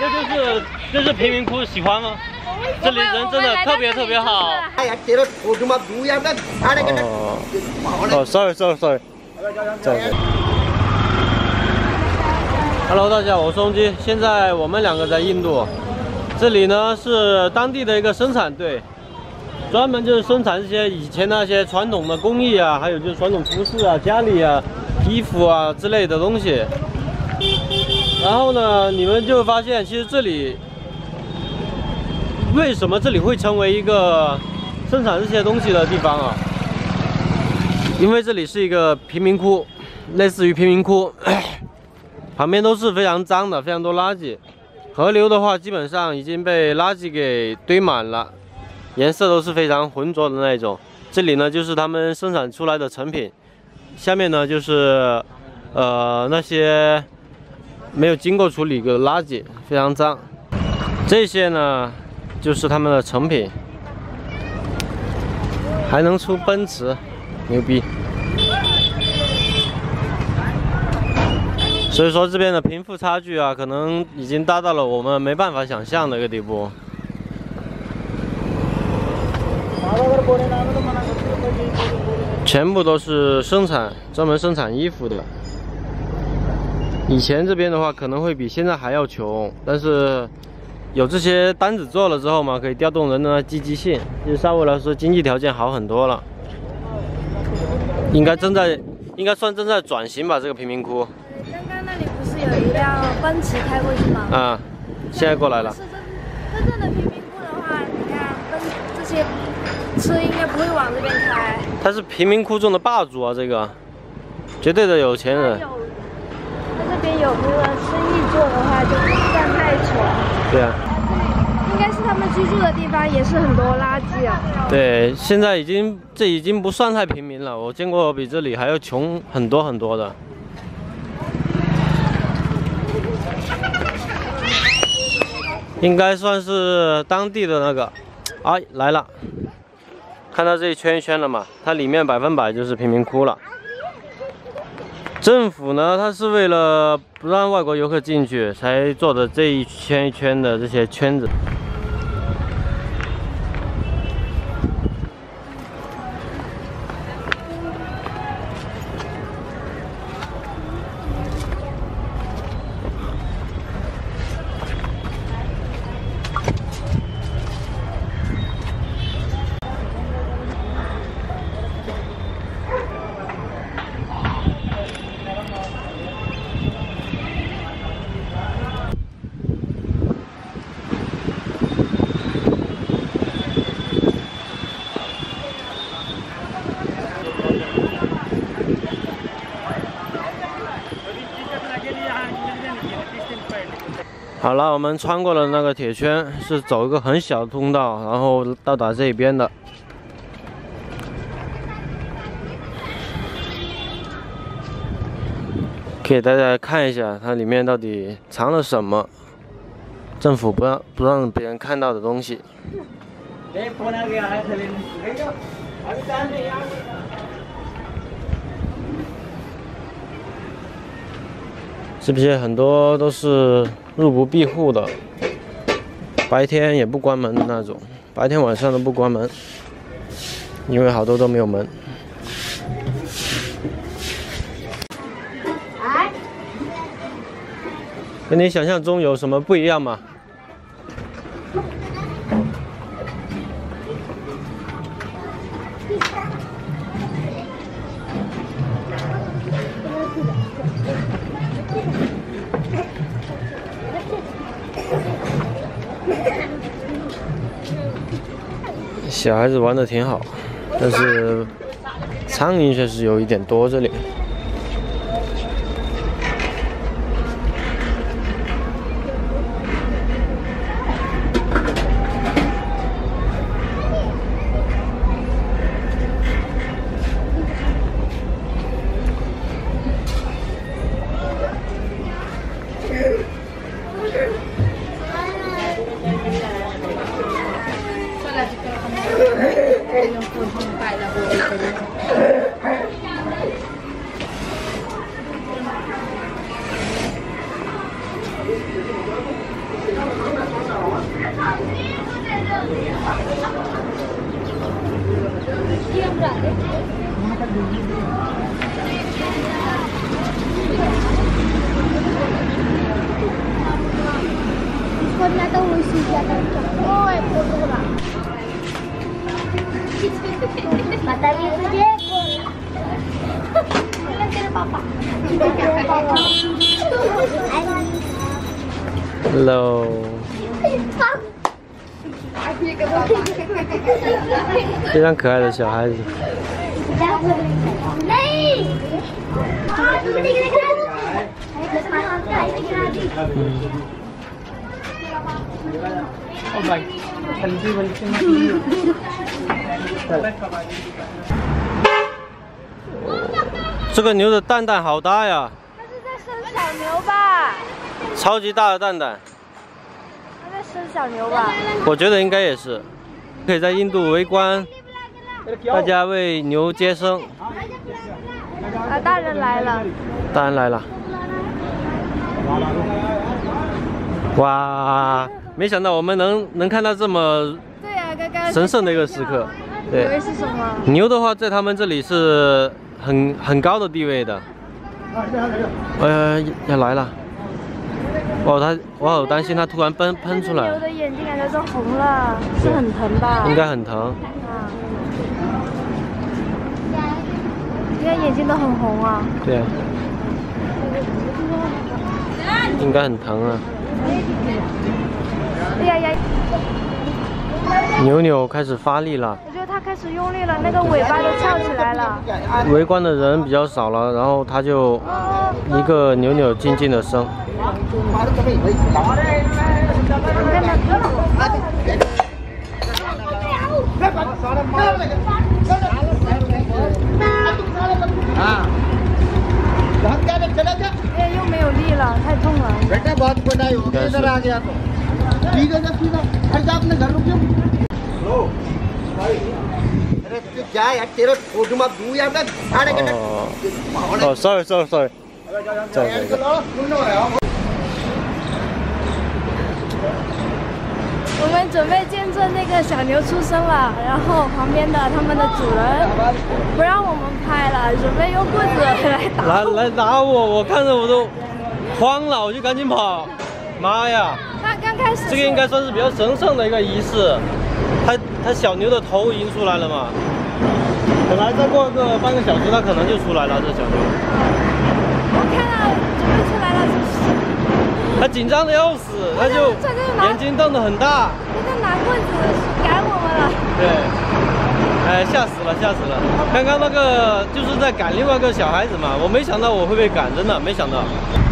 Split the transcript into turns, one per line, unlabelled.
这是贫民窟，喜欢吗？这里人真的特别特别好。哦 ，sorry。Hello， 大家好，我是松基。现在我们两个在印度，这里呢是当地的一个生产队，专门就是生产这些以前那些传统的工艺啊，还有就是传统服饰啊、家里啊、衣服啊之类的东西。然后呢，你们就会发现，其实这里为什么这里会成为一个生产这些东西的地方啊？因为这里是一个贫民窟，类似于贫民窟，旁边都是非常脏的，非常多垃圾。河流的话，基本上已经被垃圾给堆满了，颜色都是非常浑浊的那种。这里呢，就是他们生产出来的成品，下面呢就是那些没有经过处理的垃圾，非常脏。这些呢就是他们的成品，还能出奔驰，牛逼！所以说这边的贫富差距啊，可能已经大到了我们没办法想象的一个地步。全部都是专门生产衣服的。以前这边的话可能会比现在还要穷，但是有这些单子做了之后嘛，可以调动人的积极性，就稍微来说经济条件好很多了。应该算正在转型吧，这个贫民窟。
刚刚那里不是有一辆奔驰开过去吗？
啊，现在过来了。
真正的贫民窟的话，你看这些车应该不会往这边开。
他是贫民窟中的霸主啊，这个绝对的有钱人。
他这边有没有生意做的话，就不算太穷。
对啊。
应该是他们居住的地方，也是很多垃圾啊。
对，现在这已经不算太平民了，我见过比这里还要穷很多很多的。应该算是当地的那个，哎，来了，看到这一圈一圈了嘛？它里面100%就是贫民窟了。政府呢，它是为了不让外国游客进去，才做的这一圈一圈的这些圈子。好了，我们穿过了那个铁圈，是走一个很小的通道，然后到达这一边的。给大家看一下，它里面到底藏了什么，政府不让别人看到的东西。这些很多都是入不闭户的，白天也不关门的那种，白天晚上都不关门，因为好多都没有门。跟你想象中有什么不一样吗？小孩子玩的挺好，但是苍蝇确实有一点多这里。 Hello。非常可爱的小孩子。这个牛的蛋蛋好大呀！
它是在生小牛吧？
超级大的蛋蛋。
它在生小牛吧？
我觉得应该也是。可以在印度围观，大家为牛接生。
啊，大人来了！
大人来了！哇，没想到我们能看到这么神圣的一个时刻。对，
以为是什么？
牛的话，在他们这里是很高的地位的。要来了！我好担心它突然喷出来。
牛的眼睛感觉都红了，是很疼吧？
应该很疼。
啊，你看眼睛都很红啊。
对啊。应该很疼啊。
哎呀呀！
牛开始发力了。
我觉得它开始用力了，那个尾巴都翘起来了。
围观的人比较少了，然后它就一个扭静静的生。
又没有力了，太痛了。
哦 ，sorry。
我们准备见证那个小牛出生了，然后旁边的他们的主人不让我们拍了，准备用棍子
来打我，我看着我都慌了，我就赶紧跑。妈呀！
他刚开始
这个应该算是比较神圣的一个仪式。它小牛的头已经出来了嘛？本来再过个半个小时，它可能就出来了。这小牛，
我看到准备出来了，
它紧张的要死，它就眼睛瞪得很大。
他在拿棍子赶我们了。
对，哎，吓死了！刚刚那个就是在赶另外一个小孩子嘛，我没想到我会被赶，真的没想到。